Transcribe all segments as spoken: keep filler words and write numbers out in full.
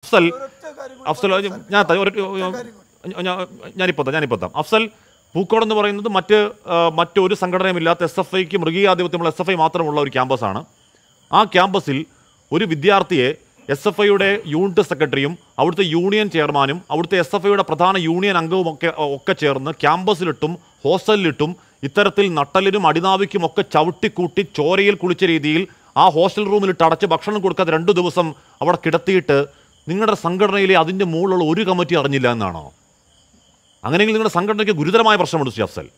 അഫ്സൽ അഫ്സൽ ഞാൻ ഞാനിപ്പോൾ ഞാനിപ്പോൾ അഫ്സൽ പൂക്കോട് എന്ന് പറയുന്നത് മറ്റ് മറ്റൊരു സംഘടനയുമില്ലാത്ത എസ് എഫ് ഐക്ക് മൃഗീയാധിപത്യമുള്ള എസ് എഫ് ഐ മാത്രമുള്ള ഒരു ക്യാമ്പസാണ്. ആ ക്യാമ്പസിൽ ഒരു വിദ്യാർത്ഥിയെ എസ് എഫ് ഐയുടെ യൂണിറ്റ് സെക്രട്ടറിയും അവിടുത്തെ യൂണിയൻ ചെയർമാനും അവിടുത്തെ എസ് എഫ് ഐയുടെ പ്രധാന യൂണിയൻ അംഗവും ഒക്കെ ഒക്കെ ചേർന്ന് ക്യാമ്പസിലിട്ടും ഹോസ്റ്റലിലിട്ടും ഇത്തരത്തിൽ നട്ടലിനും അടിനാവിക്കും ഒക്കെ ചവിട്ടിക്കൂട്ടി ചോരയിൽ കുളിച്ച രീതിയിൽ ആ ഹോസ്റ്റൽ റൂമിലിട്ട് അടച്ച് ഭക്ഷണം കൊടുക്കാതെ രണ്ടു ദിവസം അവിടെ കിടത്തിയിട്ട് നിങ്ങളുടെ സംഘടനയിലെ അതിൻ്റെ മുകളിലുള്ള ഒരു കമ്മിറ്റി അറിഞ്ഞില്ല എന്നാണോ? അങ്ങനെയെങ്കിൽ നിങ്ങളുടെ സംഘടനയ്ക്ക് ഗുരുതരമായ പ്രശ്നമുണ്ട് ശ്രീ അഫ്സൽ.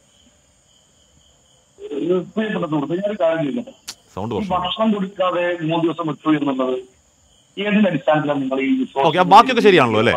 സൗണ്ട് ഭക്ഷണം കൊടുക്കാതെ മൂന്ന് ദിവസം വിട്ടു എന്നുള്ളത് ഏതിന്റെ അടിസ്ഥാനത്തിലാണ് നിങ്ങൾ ഈ ഓക്കെ ബാക്കിയൊക്കെ ശരിയാണല്ലോ അല്ലേ?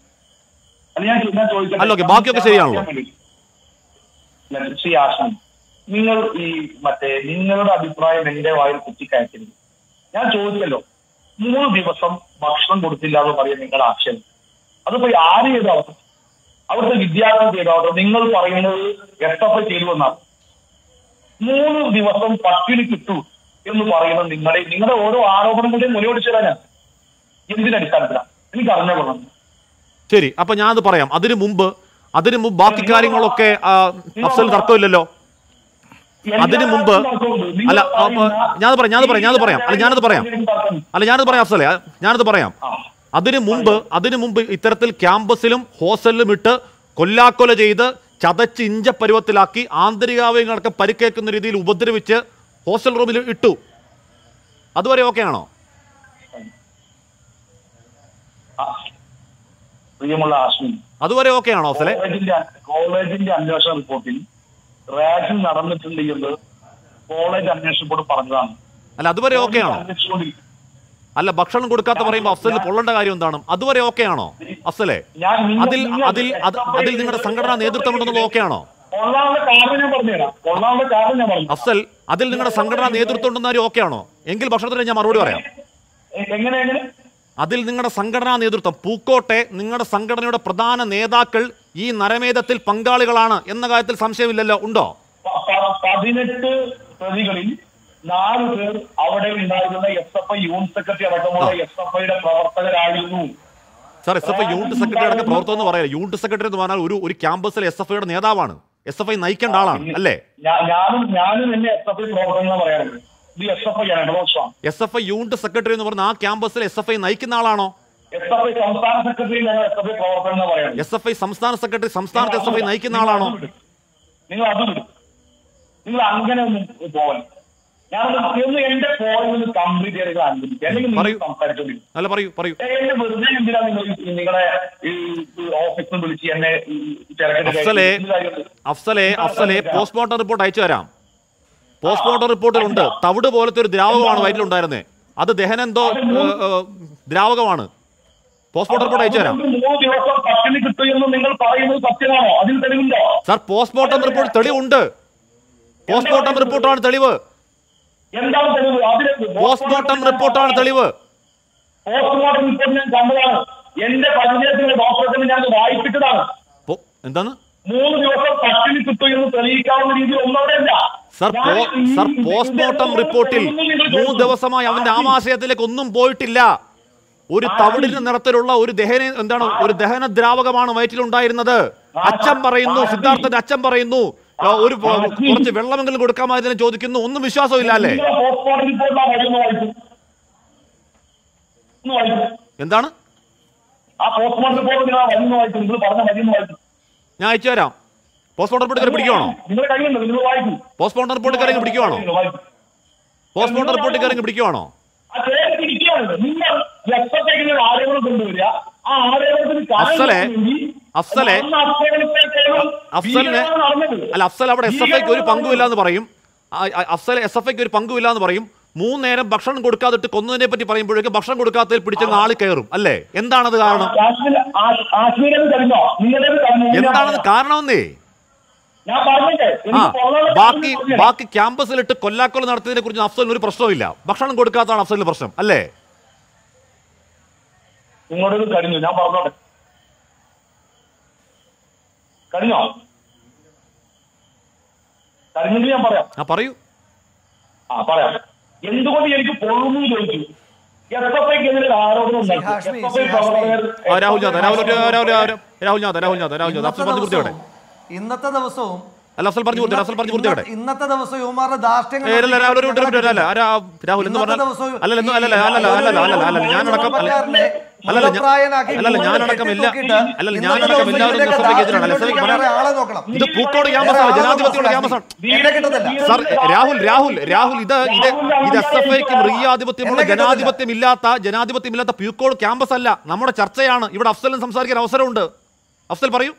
അല്ല ഓക്കെ ബാക്കിയൊക്കെ ശരിയാണല്ലോ. ശ്രീ ആശാൻ, നിങ്ങൾ ഈ മറ്റേ നിങ്ങളുടെ അഭിപ്രായം എന്റെ വായിൽ കുത്തിക്കയറ്റരുത്. ഞാൻ ചോദിച്ചല്ലോ, മൂന്ന് ദിവസം ഭക്ഷണം കൊടുത്തില്ല എന്ന് പറയാൻ നിങ്ങളുടെ ആക്ഷേപം. അതിപ്പോ ആര് ചെയ്താവട്ടെ, അവിടുത്തെ വിദ്യാർത്ഥി ചെയ്താവട്ടെ, നിങ്ങൾ പറയുന്നത് എസ് എഫ് ഐ ചെയ്തു എന്നാണ്. മൂന്ന് ദിവസം പട്ടിണി കിട്ടു എന്ന് പറയുന്നത് നിങ്ങളുടെ നിങ്ങളുടെ ഓരോ ആരോപണങ്ങളുടെയും മുന്നോട്ട് ചേരാനാണ്. എന്തിന്റെ അടിസ്ഥാനത്തിലാണ് എനിക്ക് അറിഞ്ഞ കൊള്ളാം. ശരി, അപ്പൊ ഞാനത് പറയാം. അതിനു മുമ്പ് അതിനു മുമ്പ് ബാക്കി കാര്യങ്ങളൊക്കെ അഫ്സൽ തർക്കമില്ലല്ലോ. അതിനു മുമ്പ് അല്ല ഞാനത് പറയാം ഞാനത് പറയാം ഞാനത് പറയാം അല്ല ഞാനത് പറയാം അല്ല ഞാനത് പറയാം അഫ്സലെ ഞാനത് പറയാം. അതിനു മുമ്പ് അതിനു മുമ്പ് ഇത്തരത്തിൽ ക്യാമ്പസിലും ഹോസ്റ്റലിലും ഇട്ട് കൊല്ലാക്കൊല ചെയ്ത് ചതച്ച് ഇഞ്ചപ്പരുവത്തിലാക്കി ആന്തരികാവയവങ്ങളൊക്കെ പരിക്കേൽക്കുന്ന രീതിയിൽ ഉപദ്രവിച്ച് ഹോസ്റ്റൽ റൂമിൽ ഇട്ടു. അതുവരെ ഓക്കെ ആണോ? പ്രിയമുള്ള ആശ്മി, അതുവരെ ഓക്കെ ആണോ അഫ്സലെ? കോളേജിന്റെ അന്വേഷണ റിപ്പോർട്ടിൽ റാഗിംഗ് നടന്നിട്ടുണ്ട് എന്ന് കോളേജ് അന്വേഷണ ബോർഡ് പറഞ്ഞതാണ്. അല്ല അതുവരെ ഓക്കെ ആണോ? അല്ല ഭക്ഷണം കൊടുക്കാത്ത പറയുമ്പോൾ അഫ്സലിന് പൊള്ളേണ്ട കാര്യം എന്താണ്? അതുവരെ ഓക്കെ ആണോ അഫ്സലെ? അതിൽ അതിൽ അതിൽ നിങ്ങളുടെ സംഘടനാ നേതൃത്വം ഉണ്ടെന്നുള്ളത് ഓക്കെ ആണോ അഫ്സൽ? അതിൽ നിങ്ങളുടെ സംഘടനാ നേതൃത്വം ഉണ്ടെന്നാലും ഓക്കെ ആണോ? എങ്കിൽ ഭക്ഷണത്തിന് ഞാൻ മറുപടി പറയാം. അതിൽ നിങ്ങളുടെ സംഘടനാ നേതൃത്വം പൂക്കോട്ടെ നിങ്ങളുടെ സംഘടനയുടെ പ്രധാന നേതാക്കൾ ഈ നരമേധത്തിൽ പങ്കാളികളാണ് എന്ന കാര്യത്തിൽ സംശയമില്ലല്ലോ, ഉണ്ടോ? പതിനെട്ട് പ്രതികളിൽ നാല് പേർ അവിടെ ഉണ്ടായിരുന്ന S F I unit secretary അടക്കമുള്ള എസ് എഫ് ഐയുടെ പ്രവർത്തകരായിരുന്നു. Sir S F I unit secretary അടക്കം പ്രവർത്തനം എന്ന് പറയാം. യൂണിറ്റ് സെക്രട്ടറി എന്ന് പറഞ്ഞാൽ ഒരു ഒരു ക്യാമ്പസിലെ എസ് എഫ് ഐയുടെ നേതാവാണ്. എസ് എഫ് ഐ നയിക്കേണ്ട ആളാണ് അല്ലേ? ഞാനും ഞാനും എന്നെ എസ് എഫ് ഐ പ്രവർത്തനം പറയാറുണ്ട്. S F I unit secretary എന്ന് പറഞ്ഞ ആ ക്യാമ്പസിൽ എസ് എഫ് ഐ നയിക്കുന്ന ആളാണോ? എസ് എഫ് ഐ സംസ്ഥാന സെക്രട്ടറി എസ് എഫ് ഐ സംസ്ഥാന സെക്രട്ടറി സംസ്ഥാനത്ത് എസ് എഫ് ഐ നയിക്കുന്ന ആളാണോ? നിങ്ങൾ അത് വിടും. നിങ്ങൾ അങ്ങനെ ഒന്നും പോകണം. ഞാനൊന്ന് എന്റെ പോയിന്റ് കംപ്ലീറ്റ് ചെയ്ത് അല്ല പറയൂ പറയൂ. എന്നെ വെറുതെ എന്തിനാ നിങ്ങൾ നിങ്ങളെ ഓഫീസിൽ വിളിച്ച് എന്നെ അഫ്സലെ അഫ്സലെ അഫ്സലെ പോസ്റ്റ്മോർട്ടം റിപ്പോർട്ട് അയച്ചു തരാം. പോസ്റ്റ്മോർട്ടം റിപ്പോർട്ടിലുണ്ട് തവിട് പോലത്തെ ഒരു ദ്രാവകമാണ് വയറ്റിലുണ്ടായിരുന്നത്. അത് ദഹനെന്തോ ദ്രാവകമാണ്. പോസ്റ്റ്മോർട്ടം റിപ്പോർട്ട് അയച്ചു തരാം സാർ. പോസ്റ്റ്മോർട്ടം റിപ്പോർട്ട് തെളിവുണ്ട്. പോസ്റ്റ്മോർട്ടം റിപ്പോർട്ടാണ് തെളിവ്. പോസ്റ്റ്മോർട്ടം റിപ്പോർട്ടാണ് തെളിവ്. പോസ്റ്റ്മോർട്ടം റിപ്പോർട്ട് ഞാൻ കണ്ടതാണ്. എന്റെ പരിചയത്തിലെ ഡോക്ടറെ ഞാൻ വായിപ്പിച്ചതാണ്. എന്താണ് മൂന്ന് ദിവസം പട്ടിണി കിട്ടു എന്ന് തെളിയിക്കാവുന്ന രീതിയിൽ ഒന്നവിടെയല്ല സർ. സർ പോസ്റ്റ്മോർട്ടം റിപ്പോർട്ടിൽ മൂന്ന് ദിവസമായി അവന്റെ ആമാശയത്തിലേക്ക് ഒന്നും പോയിട്ടില്ല. ഒരു തവിടിന് നിറത്തിലുള്ള ഒരു ദഹന എന്താണ് ഒരു ദഹന ദ്രാവകമാണ് വയറ്റിലുണ്ടായിരുന്നത്. അച്ഛൻ പറയുന്നു, സിദ്ധാർത്ഥന്റെ അച്ഛൻ പറയുന്നു ഒരു കുറച്ച് വെള്ളമെങ്കിലും കൊടുക്കാമായിരുന്നു ചോദിക്കുന്നു. ഒന്നും വിശ്വാസമില്ല അല്ലേ? എന്താണ് ഞാൻ അയച്ചു തരാം. പോസ്റ്റ്മോർട്ടം റിപ്പോർട്ട് കയറി പിടിക്കുവാണോ? പോസ്റ്റ്മോർട്ടം റിപ്പോർട്ട് കയറി പിടിക്കുവാണോ? പോസ്റ്റ്മോർട്ടം റിപ്പോർട്ട് കയറി പിടിക്കുവാണോ? അഫ്സലെ അഫ്സലെ അഫ്സലിന് അല്ല അഫ്സൽ അവിടെ എസ് എഫ് ഐക്ക് ഒരു പങ്കുമില്ല എന്ന് പറയും. അഫ്സൽ എസ് എഫ് ഐക്ക് ഒരു പങ്കുമില്ല എന്ന് പറയും. മൂന്ന് നേരം ഭക്ഷണം കൊടുക്കാതിട്ട് കൊന്നതിനെ പറ്റി പറയുമ്പോഴേക്കും ഭക്ഷണം കൊടുക്കാത്തതിൽ പിടിച്ചങ്ങ് ആള് കയറും അല്ലേ? എന്താണത് കാരണം? എന്താണത് കാരണമെന്നേ? ആ ബാക്കി ബാക്കി ക്യാമ്പസിലിട്ട് കൊല്ലാക്കൊല നടത്തിയതിനെ കുറിച്ച് അഫ്സലിന് ഒരു പ്രശ്നമില്ല. ഭക്ഷണം കൊടുക്കാത്തതാണ് അഫ്സലിന്റെ പ്രശ്നം അല്ലേ? നിങ്ങളോട് കഴിഞ്ഞു, ഞാൻ പറഞ്ഞോട്ടെ. കഴിഞ്ഞോ? കഴിഞ്ഞെങ്കിൽ ഞാൻ പറയാം. ആ പറയൂ. ആ പറയാം. എന്തുകൊണ്ട് എനിക്ക് പൊള്ളുന്നു ചോദിച്ചു. എസ് എഫ് ഐക്കെതിരെ ആരോപണം ഉണ്ടാക്കി. Hashmi, S F I Shri Hashmi. പ്രവർത്തകർ ആ, രാഹുൽ ജാഥ രാഹുൽ ഒരു- രാഹുൽ രാഹുൽ രാഹുൽ ജാഥ രാഹുൽ ജാഥ രാഹുൽ ജാഥ അഫ്സൽ പറഞ്ഞു പൂർത്തിയാവട്ടെ. ഇന്നത്തെ ദിവസവും അല്ല അഫ്സൽ പറഞ്ഞു പൂർത്തി അഫ്സൽ പറഞ്ഞു പൂർത്തിയാവട്ടെ. ഇന്നത്തെ ദിവസം യുവമാരുടെ ധാർഷ്ട്യങ്ങൾ ഏ, അല്ല രാഹുൽ ഒരു മിനിറ്റ്, ഒരു മിനിറ്റ്, അല്ല ആരാ രാഹുൽ എന്ന് പറഞ്ഞാൽ അല്ലല്ല അല്ലല്ല അല്ലല്ല അല്ലല്ല അല്ലല്ല അല്ലല്ല ഞാനടക്കം അല്ല അല്ലല്ല അല്ലല്ല ഞാനടക്കം എല്ലാ അല്ലല്ല ഞാനടക്കം എല്ലാവരും എസ് എഫ് ഐക്കെതിരാണ്. എസ് എഫ് ഐ ആളെ നോക്കണം. ഇത് പൂക്കോട് ക്യാമ്പസാണ്, ജനാധിപത്യയുടെ ക്യാമ്പസാണ്. എന്നെ കിട്ടത്തില്ല. സർ രാഹുൽ രാഹുൽ രാഹുൽ ഇത് ഇത് ഇത് എസ് എഫ് ഐക്ക് മൃഗീയാധിപത്യമുള്ള ജനാധിപത്യമില്ലാത്ത ജനാധിപത്യമില്ലാത്ത പൂക്കോട് ക്യാമ്പസ് അല്ല, നമ്മുടെ ചർച്ചയാണ്. ഇവിടെ അഫ്സലിന് സംസാരിക്കാൻ അവസരമുണ്ട്. അഫ്സൽ പറയൂ.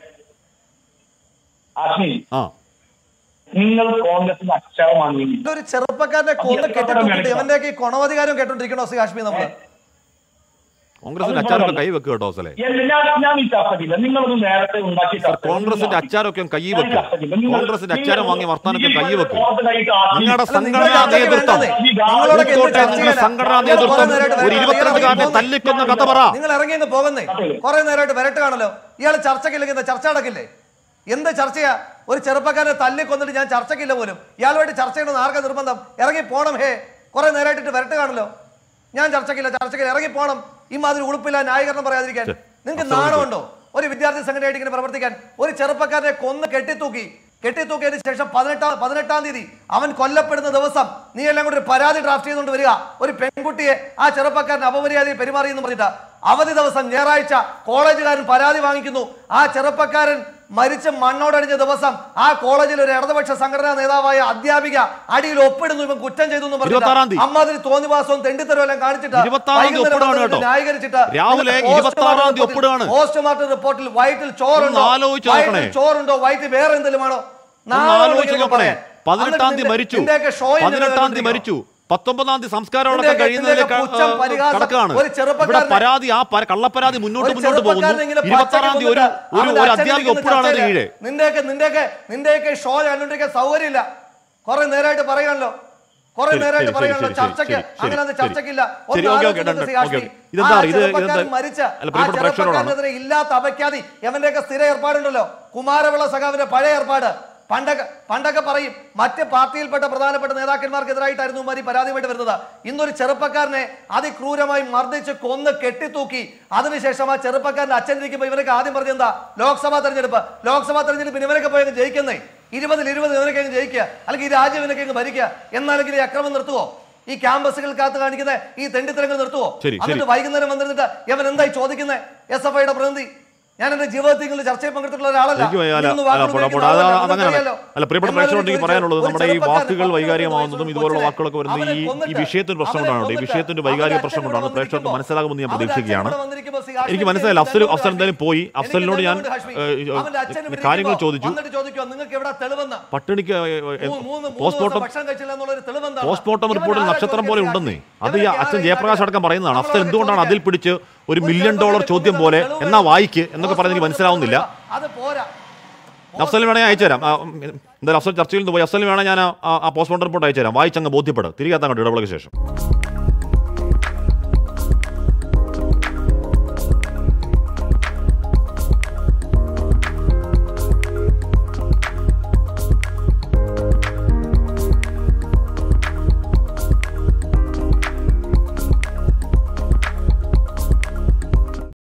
ആഷ്മി, ആ നിങ്ങൾ കോൺഗ്രസിന് അക്ഷരം വാങ്ങി. ഒരു ചെറുപ്പക്കാരനെ കൊന്ന് കെട്ടിട്ടൂക്കിട്ട് ഇവന്റെയൊക്കെ ഈ കൊണവധികാരം കേട്ടോണ്ടിരിക്കണോ ശ്രീ ഹാഷ്മി? നമ്മള് കോൺഗ്രസിന്റെ അച്ചാറൊക്കെ കൈ വെക്കുക കേട്ടോ അഫ്സലെ. ഞാൻ ഈ ചർച്ചയില്ല. നിങ്ങളൊന്ന് നേരത്തെ ഉണ്ടാക്കി കോൺഗ്രസിന്റെ അച്ചാറൊക്കെ കൈ വെക്കുക. കോൺഗ്രസിന്റെ അച്ചാരം വാങ്ങി വർത്താനൊക്കെ കൈ വെക്കുക. നിങ്ങളുടെ സംഘടനാ നേതൃത്വം പൂക്കോട്ടെ നിങ്ങളുടെ സംഘടനാ നേതൃത്വം ഒരു ഇരുപത്തിരണ്ടുകാരനെ തല്ലിക്കൊന്ന കഥ പറ. നിങ്ങൾ ഇറങ്ങി അങ്ങ് പോകുന്നേ. കുറെ നേരമായിട്ട് വരട്ടാണല്ലോ ഇയാൾ. ചർച്ചക്കില്ലെങ്കിൽ ചർച്ച നടക്കില്ലേ? എന്ത് ചർച്ചയാ? ഒരു ചെറുപ്പക്കാരനെ തല്ലി കൊന്നിട്ട് ഞാൻ ചർച്ചക്കില്ല പോലും. ഇയാളുമായിട്ട് ചർച്ച ചെയ്യണമെന്ന് ആർക്കാ നിർബന്ധം? ഇറങ്ങി പോണം. ഹേ, കുറെ നേരമായിട്ട് വരട്ട് കാണല്ലോ. ഞാൻ ചർച്ചക്കില്ല ചർച്ചക്കില്ല ഇറങ്ങി പോണം. ഈ മാതിരി ഉളുപ്പില്ല ന്യായീകരണം പറയാതിരിക്കാൻ നിങ്ങൾക്ക് നാണമുണ്ടോ? ഒരു വിദ്യാർത്ഥി സംഘടനയായിട്ട് ഇങ്ങനെ പ്രവർത്തിക്കാൻ? ഒരു ചെറുപ്പക്കാരനെ കൊന്ന് കെട്ടിത്തൂക്കി കെട്ടിത്തൂക്കിയതിന് ശേഷം പതിനെട്ടാം പതിനെട്ടാം തീയതി അവൻ കൊല്ലപ്പെടുന്ന ദിവസം നീ എല്ലാം കൂടി ഒരു പരാതി ഡ്രാഫ്റ്റ് ചെയ്തുകൊണ്ട് വരിക. ഒരു പെൺകുട്ടിയെ ആ ചെറുപ്പക്കാരൻ അപമര്യാദയെ പെരുമാറി എന്ന് പറഞ്ഞിട്ട് അവധി ദിവസം ഞായറാഴ്ച കോളേജുകാരൻ പരാതി വാങ്ങിക്കുന്നു. ആ ചെറുപ്പക്കാരൻ മരിച്ച് മണ്ണോടടിഞ്ഞ ദിവസം ആ കോളേജിൽ ഒരു ഇടതുപക്ഷ സംഘടനാ നേതാവായ അധ്യാപിക അടിയിൽ ഒപ്പിടുന്നു ഇവൻ കുറ്റം ചെയ്തു എന്ന് പറഞ്ഞിട്ട് അമ്മാതിരി തോന്നിവാസവും തെണ്ടിത്തരവും എല്ലാം കാണിച്ചിട്ട് ന്യായീകരിച്ചിട്ട് പോസ്റ്റ്മോർട്ടം റിപ്പോർട്ടിൽ വയറ്റിൽ ചോറുണ്ടോ ചോറുണ്ടോ വയറ്റിൽ വേറെ എന്തെങ്കിലും ആണോ? പതിനെട്ടാം തീയതി മരിച്ചു പതിനെട്ടാം തീയതി മരിച്ചു പത്തൊമ്പതാം തീയതി സംസ്കാരമടക്കം കഴിയുന്നതിലേക്ക് കടക്കാണ്. ഇവിടെ പരാതി ആ കള്ളപ്പരാതി മുന്നോട്ട് മുന്നോട്ട് പോകുന്നു. ഇരുപത്തി ആറാം തീയതി ഒരു ഒരു അധ്യാപിക ഒപ്പിടാണ് കീഴെ. നിന്റെയൊക്കെ നിന്റെയൊക്കെ നിന്റെയൊക്കെ ഷോ കണ്ടുകൊണ്ടിരിക്കാൻ സൗകര്യമില്ല. കുറെ നേരമായിട്ട് പറയാണല്ലോ കുറെ നേരമായിട്ട് പറയാണല്ലോ ചർച്ചയ്ക്ക് അങ്ങനെ ചർച്ചയ്ക്കില്ല. മരിച്ച ഇല്ലാത്ത അപഖ്യാതി എവന്റെയൊക്കെ സ്ഥിര ഏർപ്പാടുണ്ടല്ലോ. കുമാരവിള സഖാവിന്റെ പഴയ ഏർപ്പാട്. പണ്ടൊക്കെ പണ്ടൊക്കെ പറയും മറ്റ് പാർട്ടിയിൽപ്പെട്ട പ്രധാനപ്പെട്ട നേതാക്കന്മാർക്കെതിരായിട്ടായിരുന്നു ഇമാരി പരാതിയുമായിട്ട് വരുന്നത്. ഇന്നൊരു ചെറുപ്പക്കാരനെ അതിക്രൂരമായി മർദ്ദിച്ച് കൊന്ന് കെട്ടിത്തൂക്കി അതിനുശേഷം ആ ചെറുപ്പക്കാരന്റെ അച്ഛൻ ഇരിക്കുമ്പോൾ ഇവരൊക്കെ ആദ്യം പറഞ്ഞെന്താ ലോക്സഭാ തെരഞ്ഞെടുപ്പ് ലോക്സഭാ തെരഞ്ഞെടുപ്പിന് ഇവരൊക്കെ പോയി ജയിക്കുന്നേ. ഇരുപതിൽ ഇരുപത് ഇവരൊക്കെ അങ്ങ് ജയിക്കുക, അല്ലെങ്കിൽ ഈ രാജ്യം ഇവനൊക്കെ അങ്ങ് ഭരിക്കുക. എന്നാലെങ്കിലും ഈ അക്രമം നിർത്തുവോ? ഈ ക്യാമ്പസുകൾക്കകത്ത് കാണിക്കുന്ന ഈ തെണ്ടിത്തരങ്ങൾ നിർത്തുവോ? എന്നിട്ട് വൈകുന്നേരം വന്നിരുന്നിട്ട് ഇവൻ എന്തായി ചോദിക്കുന്നത്? എസ് എഫ് ഐയുടെ പ്രതിനിധി ഞാൻ എന്റെ ജീവിതത്തിൽ ചർച്ചയിൽ പങ്കെടുത്തിട്ടുള്ള ഒരാളല്ല. അല്ല പ്രിയപ്പെട്ട പ്രേക്ഷകരോട് എനിക്ക് പറയാനുള്ളത് നമ്മുടെ ഈ വാക്കുകൾ വൈകാരികമാവുന്നതും ഇതുപോലുള്ള വാക്കുകളൊക്കെ വരുന്നത് ഈ ഈ വിഷയത്തിന്റെ പ്രശ്നം കൊണ്ടാണ്. ഈ വിഷയത്തിന്റെ വൈകാരിക പ്രശ്നം കൊണ്ടാണ്. പ്രേക്ഷകർക്ക് മനസ്സിലാകുമെന്ന് ഞാൻ പ്രതീക്ഷിക്കുകയാണ്. എനിക്ക് മനസ്സിലായില്ല. അഫ്സൽ അഫ്സൽ എന്തായാലും പോയി. അഫ്സലിനോട് ഞാൻ കാര്യങ്ങൾ ചോദിച്ചു. പട്ടിണിക്ക് പോസ്റ്റ്മോർട്ടം പോസ്റ്റ്മോർട്ടം റിപ്പോർട്ടിൽ നക്ഷത്രം പോലെ ഉണ്ടെന്നേ. അത് ഈ അച്ഛൻ ജയപ്രകാശ് അടക്കം പറയുന്നതാണ്. അഫ്സൽ എന്തുകൊണ്ടാണ് അതിൽ പിടിച്ച് ഒരു മില്യൺ ഡോളർ ചോദ്യം പോലെ എന്നാ വായിക്ക് എന്നൊക്കെ പറഞ്ഞ് എനിക്ക് മനസ്സിലാവുന്നില്ല. അഫ്സലിന് വേണമെങ്കിൽ അയച്ചുതരാം. എന്തായാലും അഫ്സൽ ചർച്ചയിൽ നിന്ന് പോയി. അഫ്സലിന് വേണമെങ്കിൽ ഞാൻ ആ പോസ്റ്റ്മോർട്ടം റിപ്പോർട്ട് അയച്ചുതരാം. വായിച്ചങ്ങ് ബോധ്യപ്പെടും. തിരികെ എത്താൻ കണ്ടു ഇടവേളയ്ക്ക് ശേഷം.